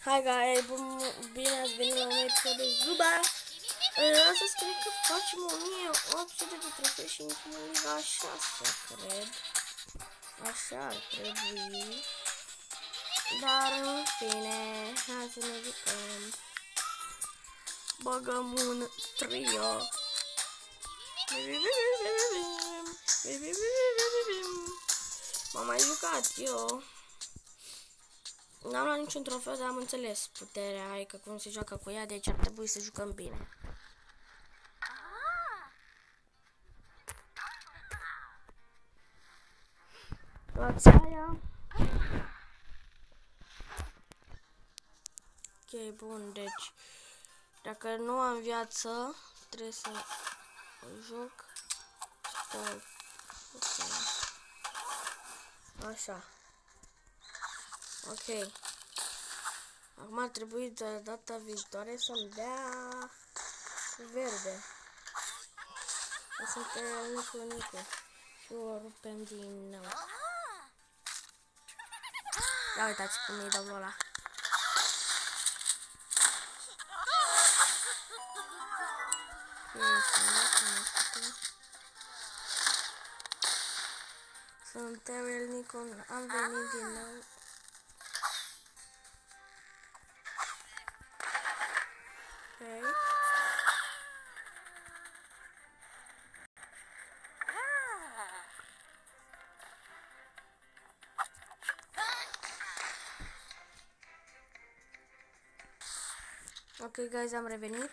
Hai guys, bine ați venit la un episod de Zuba. Astăzi cred că facem 1800 de trofei și intrăm în Liga 6, cred. Așa ar trebui. Dar în fine, hai să ne jucăm. Băgăm un trio. M-am mai jucat eu. N-am luat niciun trofeu, dar am înțeles puterea, adică cum se joacă cu ea, deci ar trebui să jucăm bine. Luați aia. Ok, bun, deci dacă nu am viață, trebuie să joc. Așa. Ok. Acum ar trebui de data viitoare să-mi dea verde. O să te Nicu și o rupem din nou. Ia uitați cum îi dau ăla. Sunt Terrell Nikon, am venit din nou. Ok, guys, am revenit.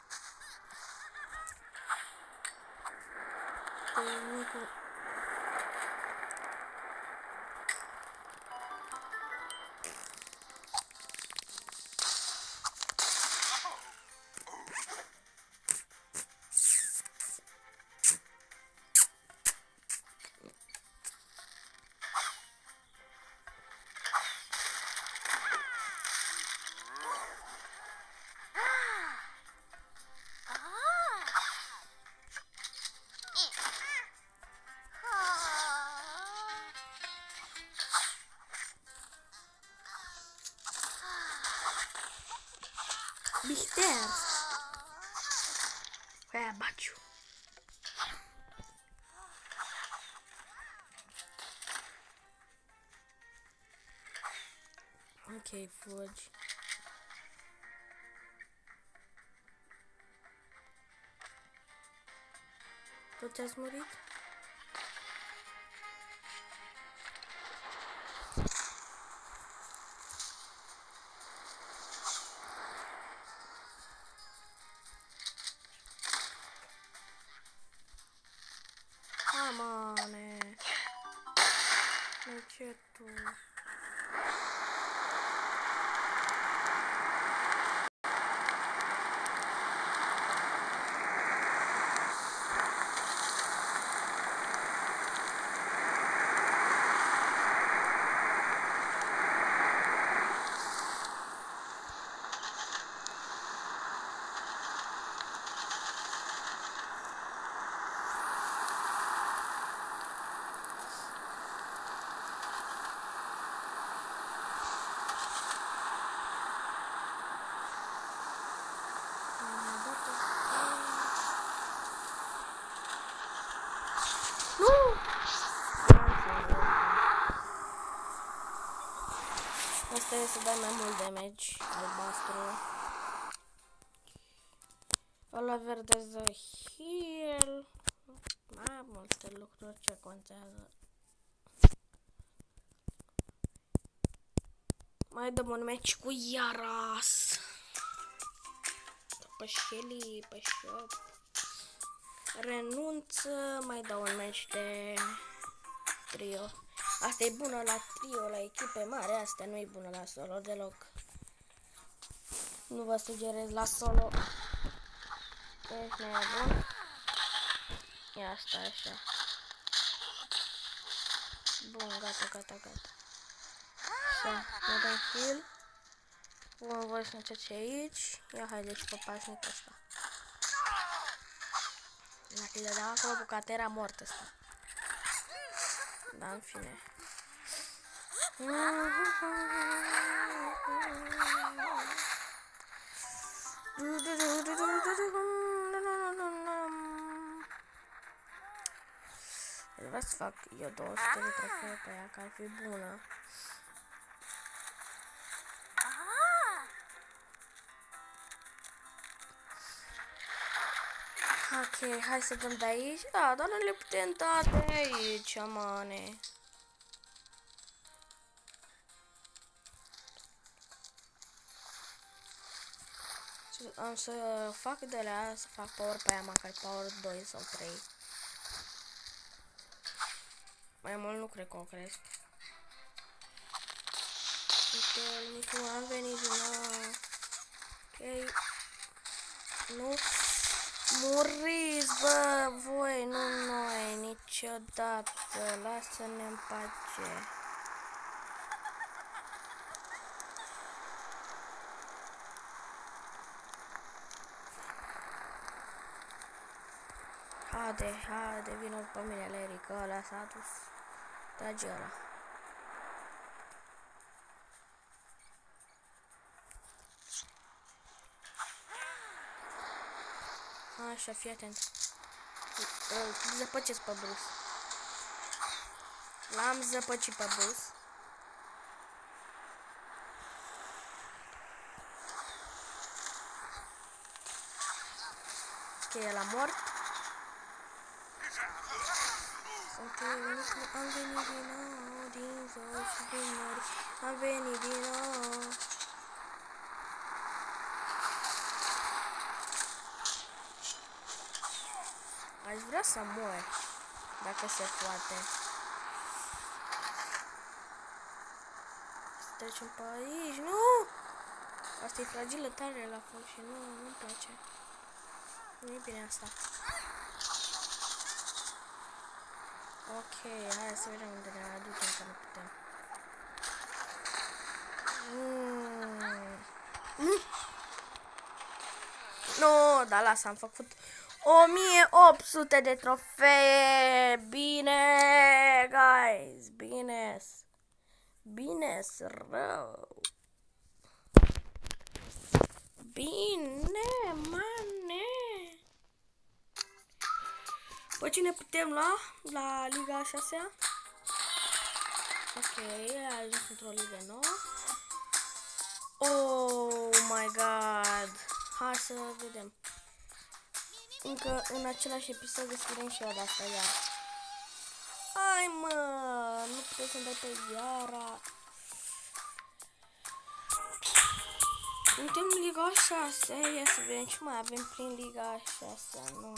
Bichter! Aia baciu! Ok, fugi. Toți ați murit? Amane! De ce tu? Asta e să dai mai mult damage, albastru. Ăla verde the heal. Mai multe lucruri ce contează. Mai dăm un match cu Yaras. Pe Shelly, pe Shop. Renunță, mai dau un match de trio. Asta e bună la trio, la echipe mari, asta nu e bună la solo deloc. Nu vă sugerez la solo. Ești nebun. Ia asta așa. Bun, gata. Așa, ne dăm heal. Bun, voi să încerce aici. Ia haide și pe pasnic ăsta. Dacă le dau acolo, bucata era mort ăsta. Da, în fine. vreau să fac eu 200 de trofee pe ea, că ar fi bună. Ok, hai să dăm de aici. Da, dar nu le putem da de aici, mane. Am să fac de alea, să fac power pe aia, măcar power 2 sau 3. Mai mult nu cred că o cresc. Uite, nici nu am venit din nou. Ok. Nu. Muriți, bă, voi, nu noi, niciodată. Lasă-ne în pace. Haide, vină pe mine, Larry, că ăla s-a dus. Trage ăla. Așa, fii atent. Îl zăpăcesc pe Bruce. L-am zăpăcit pe Bruce. Ok, el a mort. Am venit din nou, din zon și din mări. Am venit din nou. Aș vrea să mor, dacă se poate. Să trecem pe aici, nu! Asta e fragilă tare la foc și nu-mi place. Nu e bine asta. Ok, hai să vedem unde ne aducem, că nu putem. Nu, dar lasă, am făcut 1800 de trofee. Bine, guys, bine, rău. Bine, mane. Păi cine putem lua la Liga 6-a? Ok, a ajuns într-o ligă nouă. Oh my god. Hai să vedem. Încă în același episod deschidem și eu de asta iar. Hai mă, nu puteți să-mi dai pe Iara. Suntem în Liga 6, ia să vedem ce mai avem prin Liga 6, nu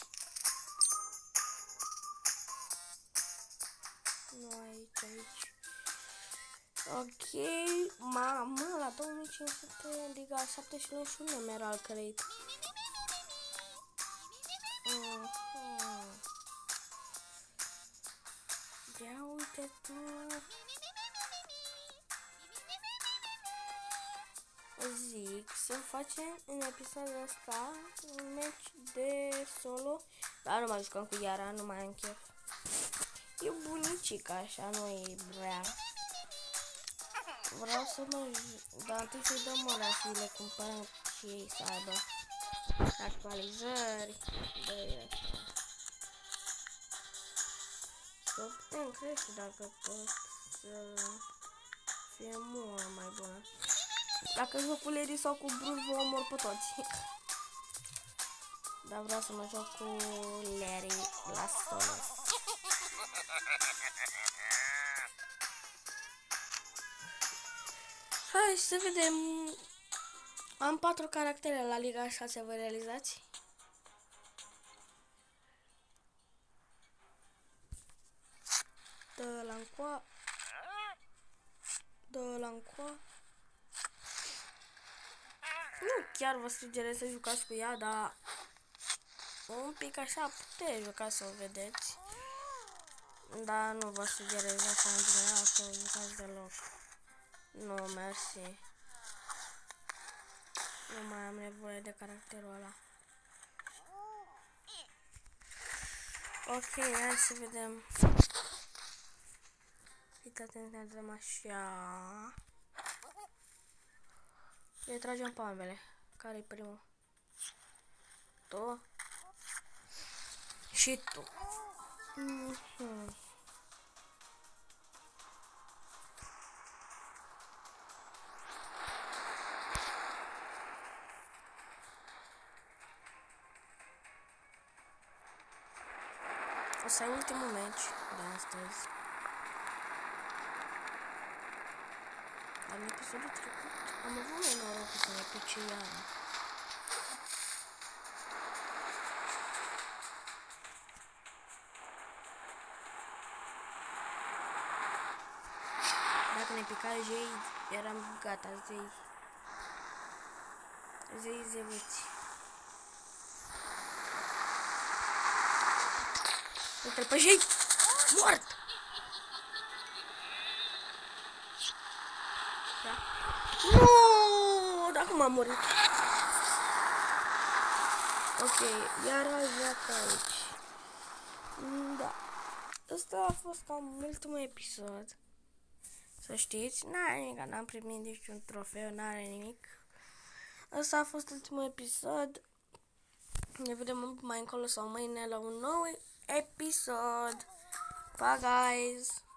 aici. Ok, mamă, la 2500 în Liga 7 și nu și un Emerald Crate. Ia uite tu. Zic să facem în episodul ăsta un match de solo. Dar nu mai jucăm cu Iara, nu mai am chef. E bunicica așa, nu e rea. Vreau să mă... Dar întâi să-i dăm ăla și le cumpărăm și ei să aibă actualizări de asta. Să putem crește dacă pot să fie mult mai bună. Dacă joc cu Larry sau cu Bruce, vă omor pe toți. Dar vreau să mă joc cu Larry la solo. Hai să vedem. Am 4 caractere la Liga 6, vă realizați? Dă-l încoa. Dă-l încoa. Nu chiar vă sugerez să jucați cu ea, dar un pic așa puteți juca să o vedeți. Dar nu vă sugerez așa în general să o jucați deloc. Nu, mersi. Nu mai am nevoie de caracterul ăla. Ok, hai să vedem. Fiți atenți, ne dăm așa. Le tragem pe ambele. Care-i primul? Tu? Și tu. O să ai ultimul meci de astăzi. În episodul trecut am avut mai noroc să ne pice iară. Dacă ne pica jei, eram gata, zei zevuți. Uite-l pe jei! Mort! Da. Nu, dacă m-am murit. Ok, iar joacă aici. Da. Ăsta a fost cam ultimul episod. Să știți, n-are nimic, n-am primit niciun trofeu, n-are nimic. Ăsta a fost ultimul episod. Ne vedem mai încolo sau mâine la un nou episod. Bye guys!